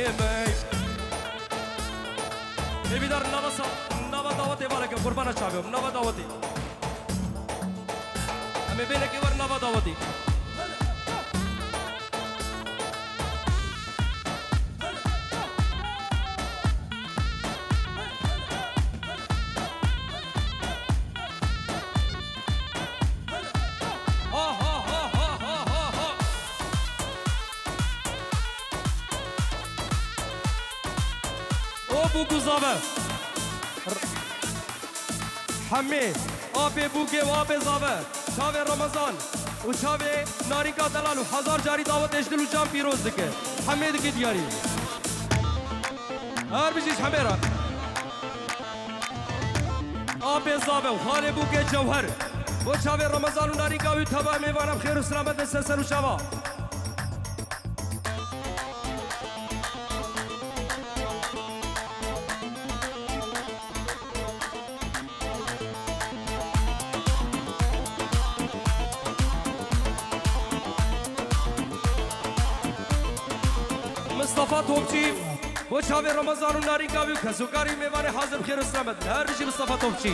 می بیدار نوا دعوتی والا که قربان شابیم نوا دعوتی همه بینه که ور نوا دعوتی بوگوزاوه همه آب بوگه و آب زاوه چاوه رمضان و چاوه نارینکا دلال و هزار جاری دعوت اشدل و جام پیروز دکه همه دکه دیاری هر بشیش همه را آب زاوه و خانه بوگه جوهر و چاوه رمضان و نارینکا و تبا میوانم خیر و سلامت سر و شوا مصطفى توبچی و چاوه رمضان و نارینکاوی و کسوکاری میوانه حاضر خیر و سلامت هر بشی مصطفى توبچی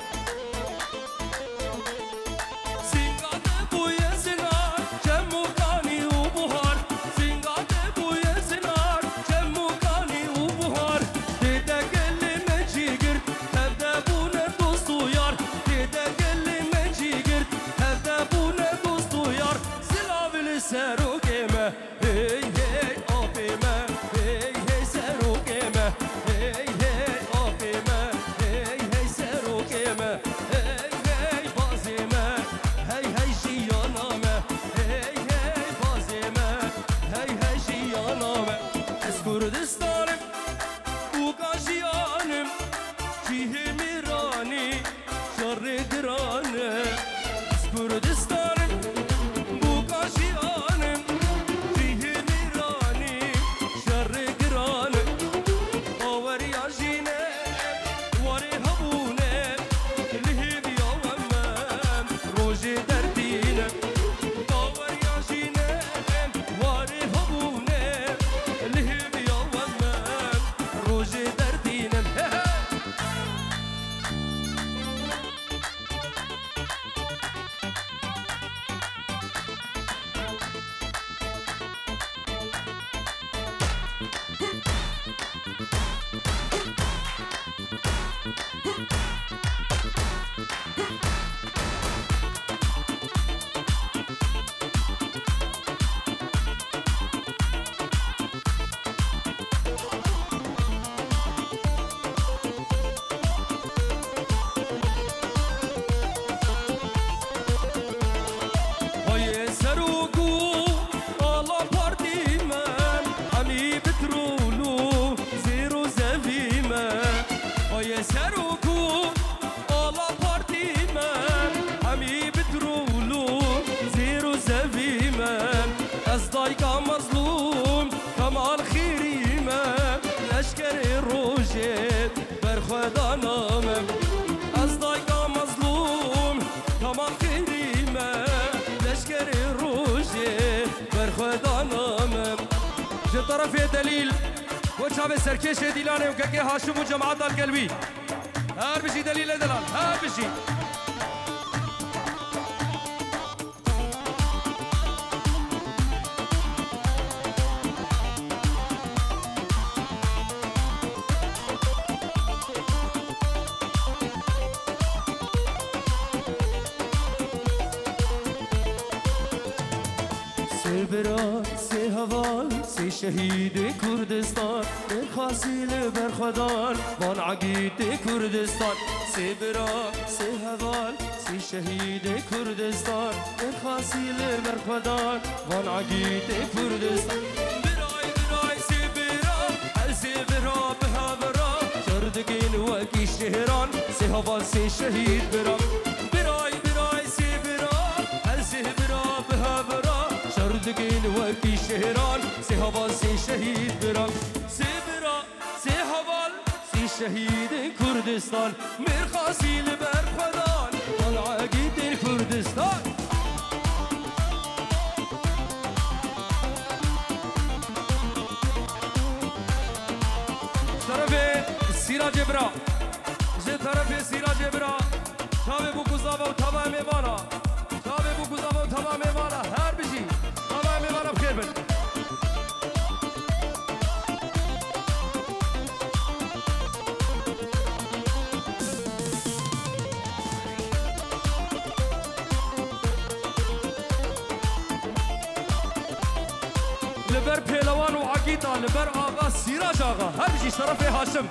طرف دليل وشاب السركيش ديلاني وكاكي هاشم وجماعة القلبي هار بشي دليل دلال هار بشي برا سه هوال سه شهید کردستان برخواسی برخدان بان عقید کردستان سه برا سه هوال سه شهید کردستان برخواسی برخدان بان عقید کردستان برای سه برا هر سه برا به هورا چردگین وکی شهران سه هوال سه شهید برا برای سه برا هر سه برا به هورا شردگین وکی شهران سه هوال سه شهید برام سه برا سه هوال سه شهید کردستان مرخاسی لبر خدان طلعگید کردستان سیراج برا جه طرف سیراج برا چاوه بو گزاوا و تبا میوانا چاوه بو گزاوا و تبا میوانا هر بجی تبا میوانا بخیر بن لبر پهلوان و عقیدا لبر آقا سیراج آقا هر بجی شرف هاشم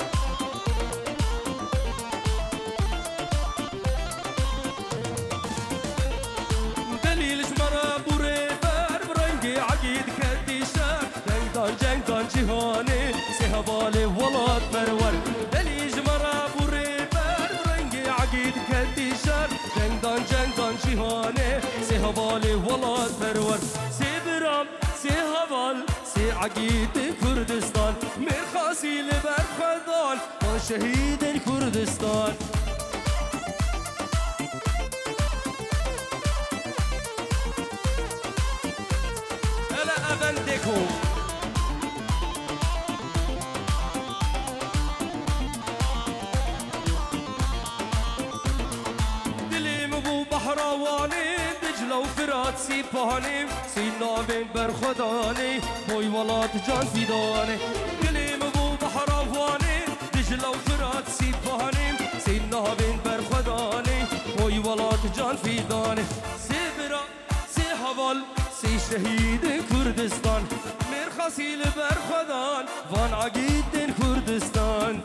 دلیلش مرا بوره بر برنگی عقید کردی شر جنگدان جهانی سی حوال ولاد برور دلیلش مرا بوره بر برنگی عقید کردی شر جنگدان جهانی سی حوال ولاد برور سی برام سی حوال سی عقید کردستان مرخاصی لبر خدان و شهید کردستان هلا افندکو دلیم بو بحراوانی دجله و فرات سی پاهانی سی ناوین بر خدانی بوی ولات جان فیدانی دلیم بو بحراوانی دجله و فرات سی پاهانی سی ناوین بر خدانی بوی ولات جان فیدانی سی برا سی حوال سی شهید کردستان مرخاصی لبر خدان وان عقید کردستان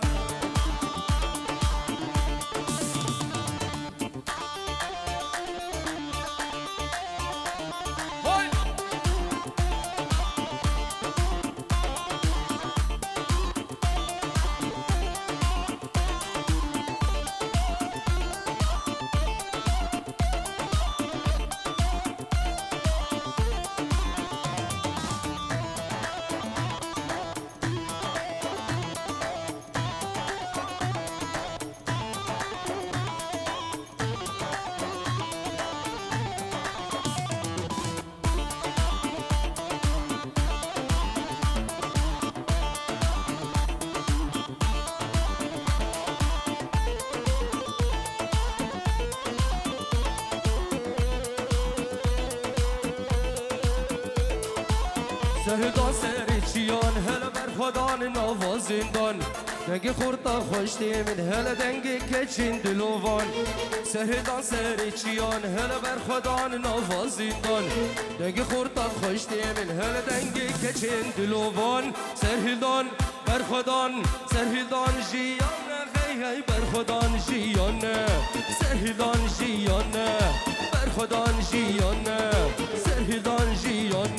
سردان سرچیان هل بر خدان نوازندان دنگ خورتا خوشتی من هل دنگ کچین دلوان سردان سرچیان هل بر خدان نوازندان دنگ خورتا خوشتی من هل دنگ کچین دلوان سردان بر خدان سردان جیان هی بر خدان جیان سردان جیان بر خدان جیان سردان جیان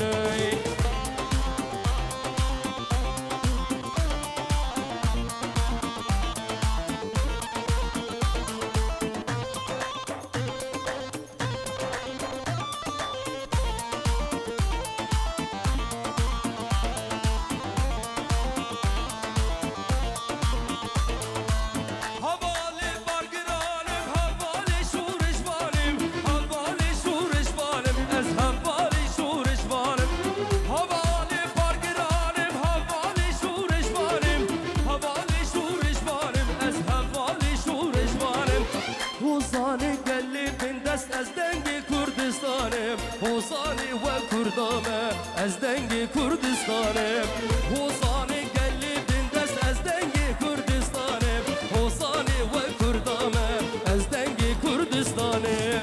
حوصاني وكردامه از دنگ کردستانم حوصاني قلبي دست از دنگ کردستانم حوصاني وكردامه از دنگ کردستانم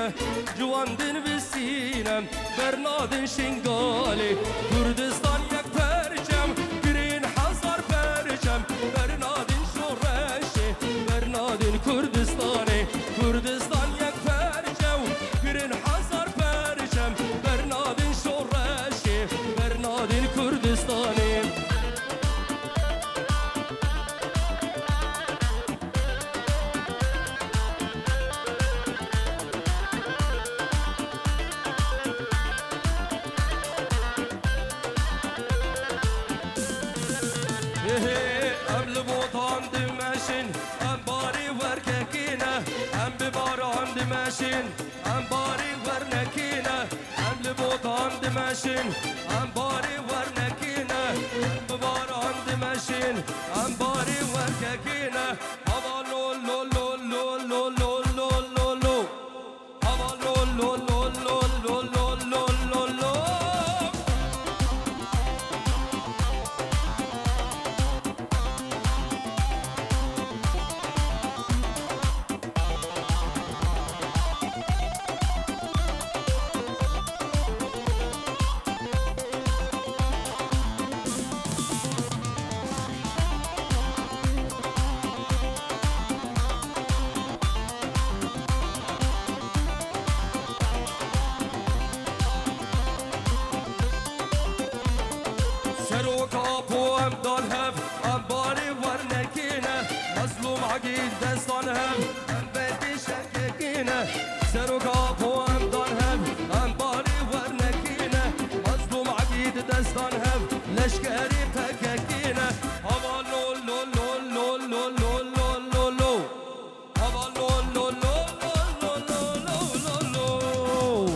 سینه جوان دن به سینه برنادن شنگالی کردستان یک پرچم گرین هزار پرچم برنادن شورشه برنادن کردستانی کردستان یک پرچم گرین هزار پرچم برنادن شورشه برنادن کردستانی ام لبوطان دمشن ام باری ورککینه ام بباران دمشن ام باری ورنکینه ام لبوطان دمشن ام باری ورنکینه ام بباران دمشن ام باری ورککینه هوا لو لو لو لو لو لو لو لو لو هوا لو لو لو لو لو لو لو لو عقيد دستانهم ام بدي شككينه سرقا بوام دانهم ام بالي ورنكينه مظلوم عقيد دستانهم لشكري فككينه هوا لو لو لو لو لو لو لو لو لو هوا لو لو لو لو لو لو لو لو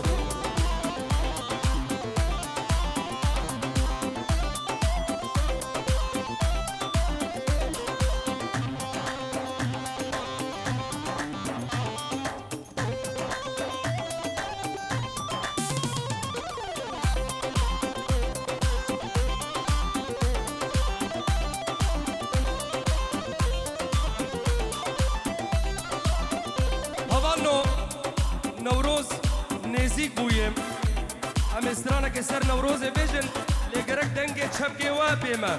نوروز نزیک بویم ام استرانه که سر نوروز بیجن لگرک دنگ چپکی و بیمه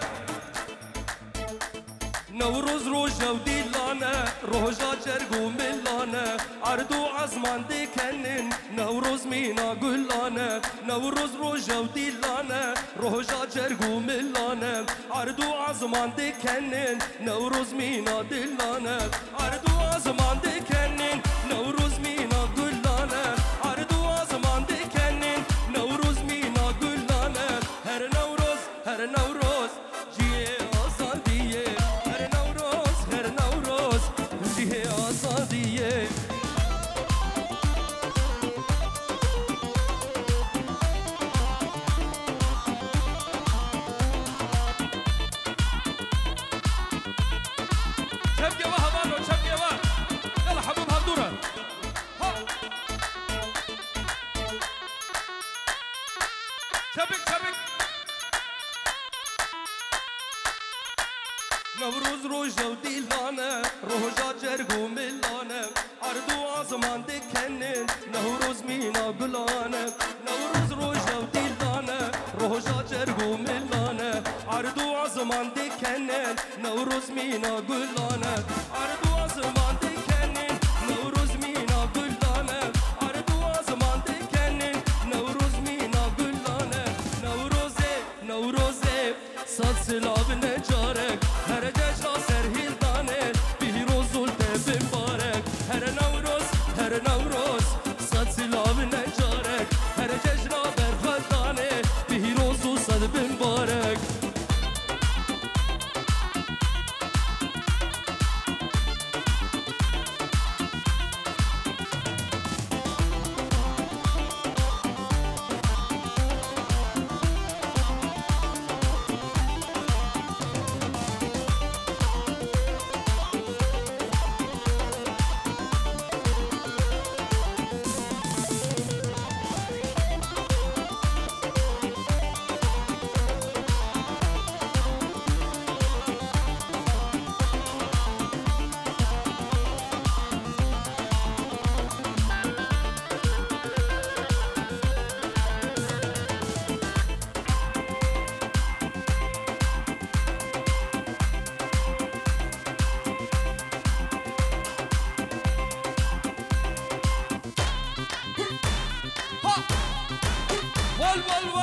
نوروز روز و دیلانه روژا جرگو ملانه اردو عزمان دیکنن نوروز مینا گلانه نوروز روز و دیلانه روژا جرگو ملانه اردو عزمان دیکنن نوروز مینا دلانه اردو عزمان دیکنن نوروز مینا گلانه اردو عزمان دیکنن نوروز مینا گلانه هر نوروز جیه آزادیه هر نوروز جیه آزادیه شبكة وهبانو شبكة وهب يلا حبوب هبدورة شبك نوروز روژا و دیلانه روژا جرگو ملانه اردو آزمان دکنن نوروز مینا گلانه نوروز روژا و دیلانه روژا جرگو ملانه اردو آزمان دکنن نوروز مینا گلانه اردو آزمان دکنن نوروز مینا گلانه اردو آزمان دکنن نوروز مینا گلانه نوروزه صد سلاب نجارک هر جشن سرهیل دانه پیروز الته بمبارک هر نوروز صد سلاب نجارک هر جشن برخد دانه پیروز و صد بمبارک ول